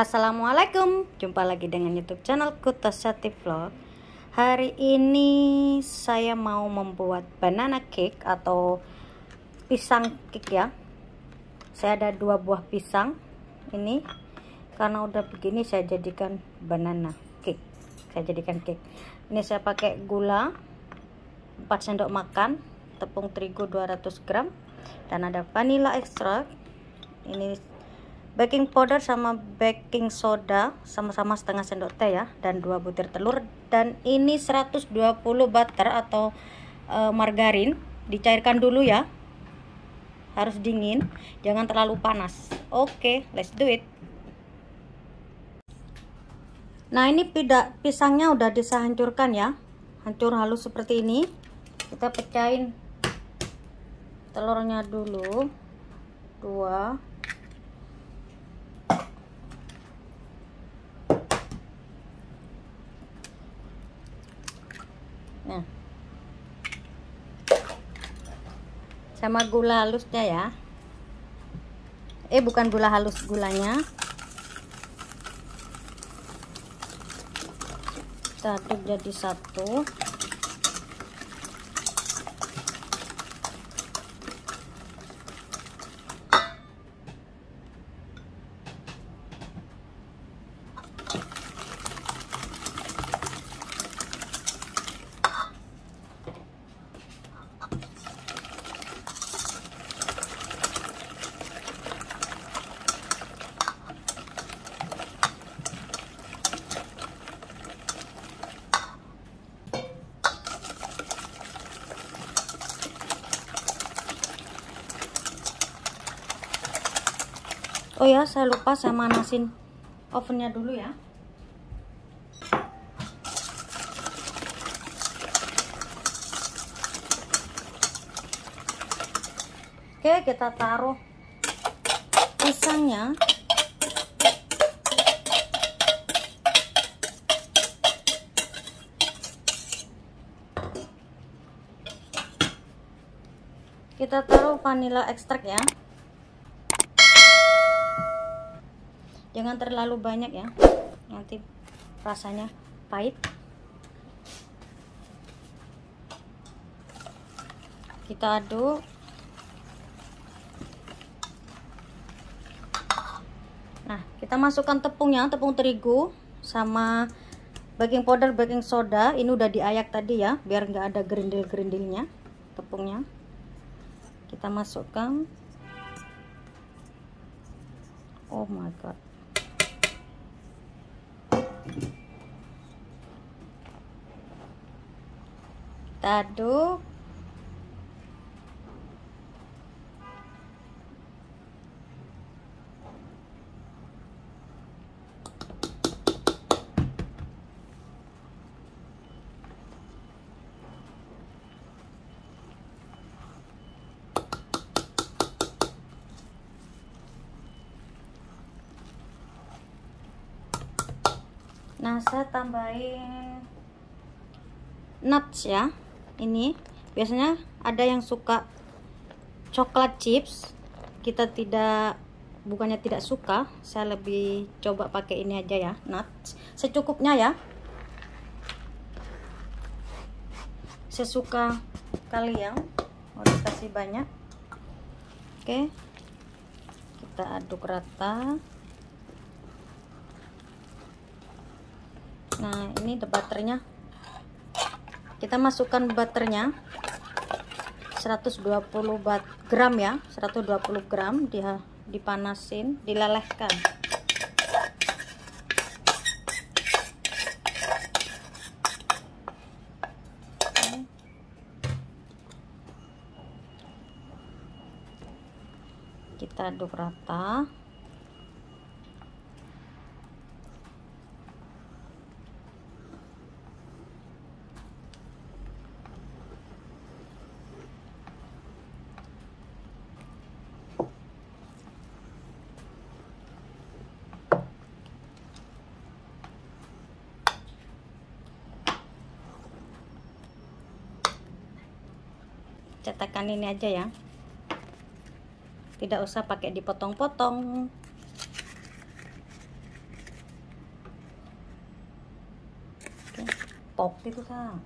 Assalamualaikum, jumpa lagi dengan YouTube channelku Tasati Vlog. Hari ini saya mau membuat banana cake atau pisang cake ya. Saya ada 2 buah pisang ini, karena udah begini saya jadikan banana cake. Ini saya pakai gula 4 sendok makan, tepung terigu 200 gram, dan ada vanilla extract. Ini baking powder sama baking soda sama-sama setengah sendok teh ya, dan 2 butir telur. Dan ini 120 butter atau margarin, dicairkan dulu ya, harus dingin, jangan terlalu panas. Oke, let's do it. Nah, ini pisangnya udah bisa hancurkan ya, hancur halus seperti ini. Kita pecahin telurnya dulu, 2. Nah, sama gula halusnya ya, bukan gula halus, gulanya kita aduk jadi satu. Oh ya, saya lupa, saya manasin ovennya dulu ya. Oke, kita taruh pisangnya. Kita taruh vanilla extract ya. Jangan terlalu banyak ya, nanti rasanya pahit. Kita aduk. Nah, kita masukkan tepungnya, tepung terigu sama baking powder, baking soda. Ini udah diayak tadi ya, biar nggak ada gerindil-gerindilnya tepungnya. Kita masukkan. Oh my god. Kita aduk. Nah, saya tambahin nuts ya. Ini biasanya ada yang suka coklat chips, kita bukannya tidak suka, saya lebih coba pakai ini aja ya, nuts secukupnya ya, sesuka kalian, mau dikasih banyak. Oke, kita aduk rata. Nah, ini butternya, kita masukkan butternya 120 gram ya, 120 gram, dia dipanasin, dilelehkan. Kita aduk rata. Cetakan ini aja ya, tidak usah pakai dipotong-potong. Tok itu Kang.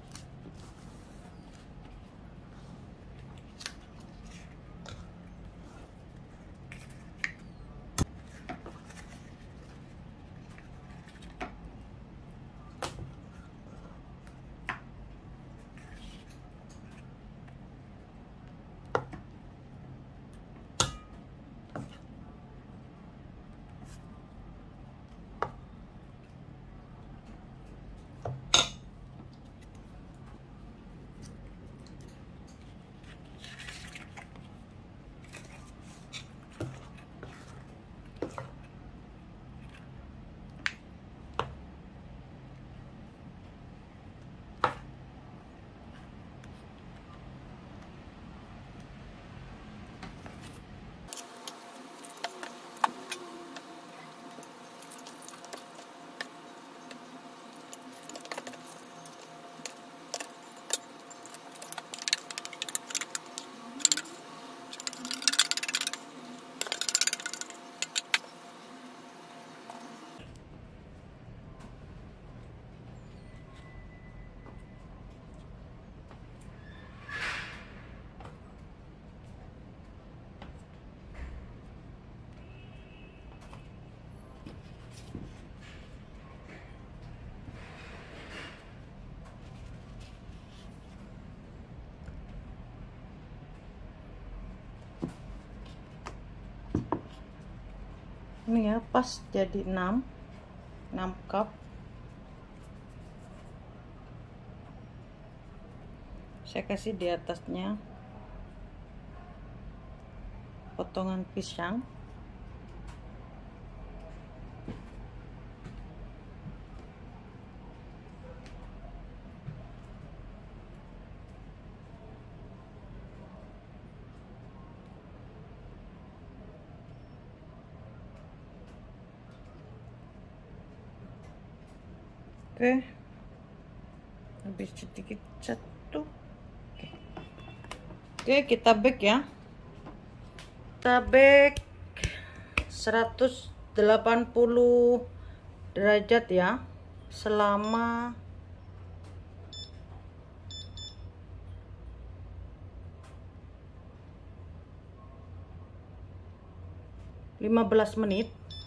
Ini ya pas jadi 6 cup. Saya kasih di atasnya potongan pisang. Oke, habis sedikit satu. Oke, kita bake ya. Kita bake 180 derajat ya, selama 15 menit.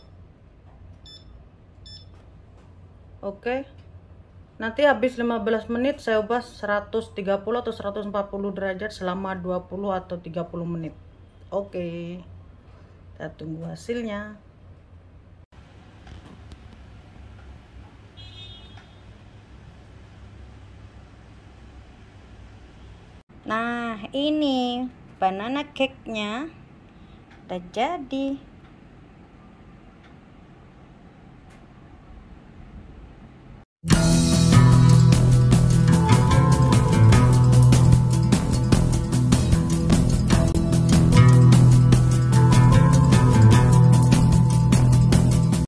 Oke. Nanti habis 15 menit saya ubah 130 atau 140 derajat selama 20 atau 30 menit. Oke. Kita tunggu hasilnya. Nah, ini banana cake-nya udah jadi.